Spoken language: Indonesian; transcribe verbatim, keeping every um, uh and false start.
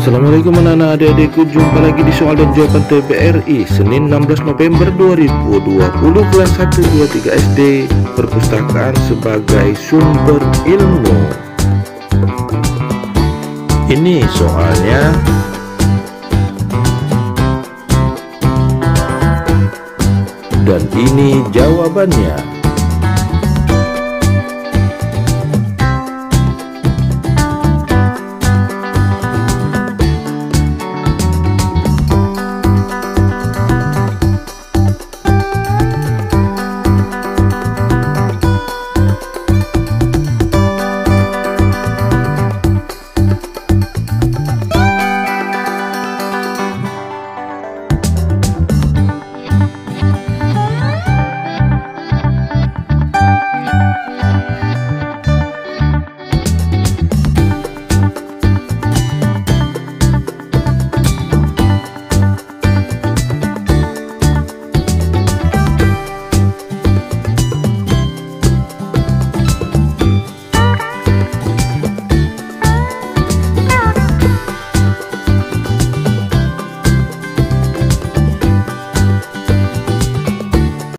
Assalamualaikum anak-anak adik-adikku, jumpa lagi di soal dan jawaban T B R I Senin enam belas November dua ribu dua puluh, kelas satu dua tiga S D, perpustakaan sebagai sumber ilmu. Ini soalnya, dan ini jawabannya.